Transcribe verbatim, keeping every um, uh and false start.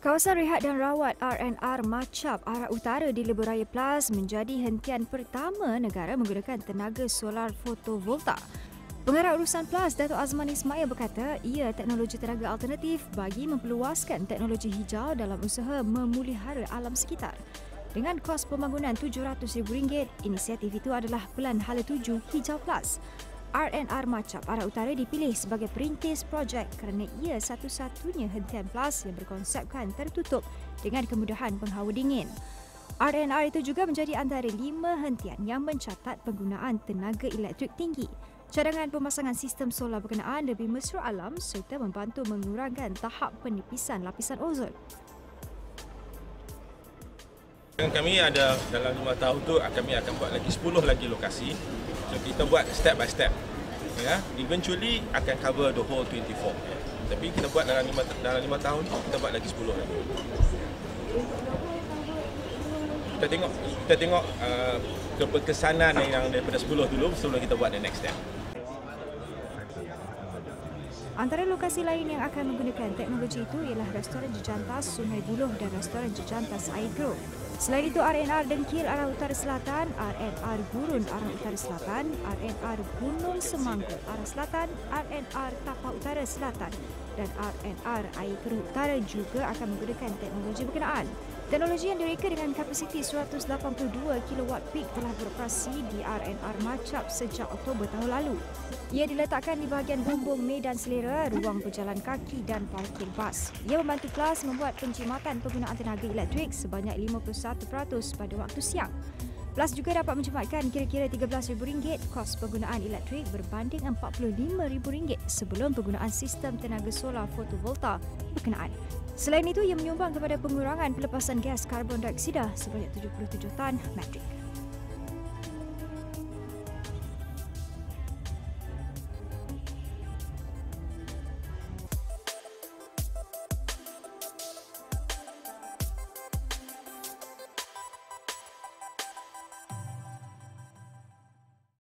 Kawasan rehat dan rawat R and R Machap arah utara di Lebuh Raya Plus menjadi hentian pertama negara menggunakan tenaga solar fotovolta. Pengarah urusan Plus, Dato' Azman Ismail berkata ia teknologi tenaga alternatif bagi memperluaskan teknologi hijau dalam usaha memulihara alam sekitar. Dengan kos pembangunan tujuh ratus ribu ringgit, inisiatif itu adalah Pelan Hala tujuh Hijau Plus. R and R Machap arah utara dipilih sebagai perintis projek kerana ia satu-satunya hentian Plus yang berkonsepkan tertutup dengan kemudahan penghawa dingin. R and R itu juga menjadi antara lima hentian yang mencatat penggunaan tenaga elektrik tinggi. Cadangan pemasangan sistem solar berkenaan lebih mesra alam serta membantu mengurangkan tahap penipisan lapisan ozon. Kami ada dalam lima tahun tu kami akan buat lagi sepuluh lagi lokasi. So kita buat step by step. Ya, eventually akan cover the whole twenty-four. Tapi kita buat dalam lima dalam lima tahun kita buat lagi sepuluh lagi. Kita tengok kita tengok uh, keberkesanan yang daripada sepuluh dulu sebelum kita buat the next step. Antara lokasi lain yang akan menggunakan teknologi itu ialah restoran Jejantas Sungai Buloh dan restoran Jejantas Air Grove. Selain itu, R and R Dengkil arah utara selatan, R and R Gurun arah utara selatan, R and R Gunung Semanggul arah selatan, R and R Tapau Utara Selatan dan R and R Air Keruh Utara juga akan menggunakan teknologi berkenaan. Teknologi yang direka dengan kapasiti seratus lapan puluh dua kilowatt peak telah beroperasi di R and R Machap sejak Oktober tahun lalu. Ia diletakkan di bahagian bumbung medan selera, ruang berjalan kaki dan parkir bas. Ia membantu Plus membuat penjimatan penggunaan tenaga elektrik sebanyak lima puluh satu peratus pada waktu siang. Plus juga dapat menjimatkan kira-kira tiga belas ribu ringgit kos penggunaan elektrik berbanding empat puluh lima ribu ringgit sebelum penggunaan sistem tenaga solar fotovolta berkenaan. Selain itu, ia menyumbang kepada pengurangan pelepasan gas karbon dioksida sebanyak tujuh puluh tujuh tan metrik.